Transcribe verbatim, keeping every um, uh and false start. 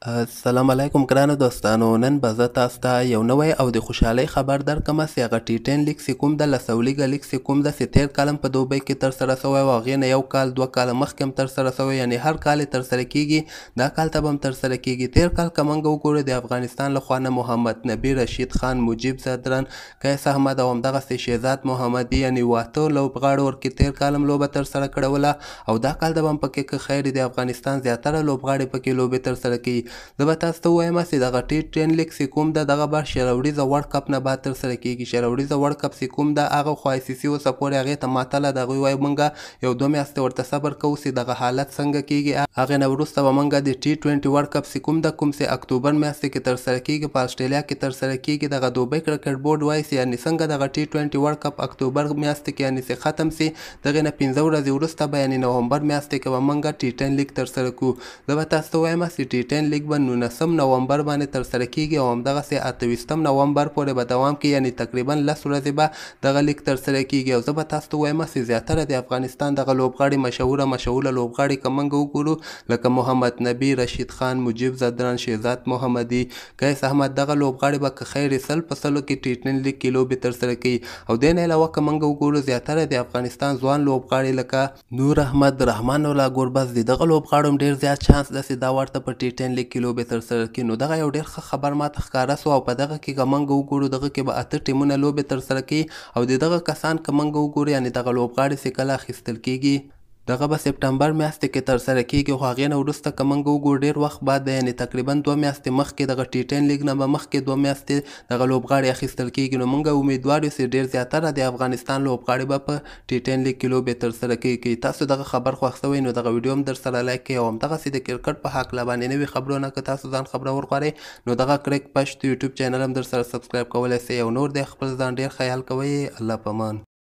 السلام علیکم ګرانو دوستانو. نن به زه تاسو ته یو نوی او د خوشحالۍ خبر درکړم چې هغه ټي ټن لیګ چې کوم د لسو لیګه لیګ چې کوم ده چې تېر کال هم په دوبۍ کې ترسره سوی و، هغې نه یو کال دوه کاله مخکې هم ترسره سوی، یعنې هر کال یې ترسره کیږي. دا کال ته به هم ترسره کیږي. تېر کال که موږ وګورو د افغانستان له خوا نه محمد نبي، رشید خان، مجیب زدرن، قیس احمد او همدغسې شهزاد محمدي، یعنې واته لوبغاړو ورکې تېر کال هم لوبه ترسره کړې وله، او دا کال د به هم پکې که خیر د افغانستان زیاتره لوبغاړي پکې لوبې ترسره کوي. زه به تاسو ته ووایم چې دغه ټي ټن لیګ چې کوم ده دغه به شروریزه ورلډ کپ نه بعد ترسره کیږي. شروریزه ورلډ کپ چې کوم ده هغه خو آی سی سی اوسه پورې هغې ته معطله ده. هغوی وایي موږ یو دوه میاشتې ورته صبر کوو چې دغه حالت څنګه کیږي. هغې نه وروسته به موږ د ټي ټوینټي ورلډ کپ چې کوم ده کوم چې اکتوبر میاشتې کې ترسره کیږي، په اسټرالیا کې ترسره کیږي. دغه دوبۍ کرکټ بورډ وایي چې یعنې څنګه دغه ټي ټوینټي ورلډ کپ اکتوبر میاشتې کې یعنې چې ختم سي، دغې نه پنځه ورځې وروسته به یعنې نومبر میاشتې کې به موږ ټي ټن لیګ ترسره کړو. زه به تاسو ته وایم چې ټي ټن لیګ به نولسم نومبر باندې ترسره کیږي او همدغسې اته ویشتم نومبر پورې به دوام کوي، یعنې تقریبا لس ورځې به دغه لیګ ترسره کیږي. او زه به تاسو ته وایم چې زیاتره د افغانستان دغه لوبغاړي مشهوره مشهوره لوبغاړي که موږ وګورو لکه محمد نبي، رشید خان، مجیب زدرن، شهزاد محمدي، قیس احمد، دغه لوبغاړي به که خیر سل په سلو کې ټي ټن لیګ کې لوبې ترسره کوي. او دې نه علاوه که موږ وګورو زیاتره د افغانستان ځوان لوبغاړي لکه نور احمد، رحمان الله ګوربز دي، دغه لوبغاړو هم ډېر زیات چانس ده چې دا ورته په ټي ټن لیګ کې لوبې ترسره کړي. نو دغه یو ډېر ښه خبر ماته ښکاره سو، او په دغه کې که موږ وګورو دغه کې به اته ټیمونه لوبې ترسره کوي. او د دغه کسان که موږ وګورو یعنې دغه لوبغاړي چې کله اخیستل کیږي دغه به سپټمبر میاشتې کې ترسره کیږي. خو هغې نه وروسته که موږ وګورو ډېر وخت بعد ده، یعنې تقریبا دوه میاشتې مخکې دغه ټي ټن لیګ نه به مخکې دوه میاشتې دغه لوبغاړي اخیستل کیږي. نو موږ امیدوار یو چې ډېر زیاتره د افغانستان لوبغاړي به په ټي ټن لیګ کې لوبې ترسره کوي. که تاسو دغه خبر خوښ شوی نو دغه ویډیو هم در سره لایک کړئ، او همدغسې د کرکټ په هکله باندې نوي خبرونه که تاسو ځان خبرور غواړئ نو دغه کریک پشتو یوټیوب چینل هم در سره سبسکرایب کولی شئ. او نور د خپل ځان ډېر خیال کوئ. الله پامان.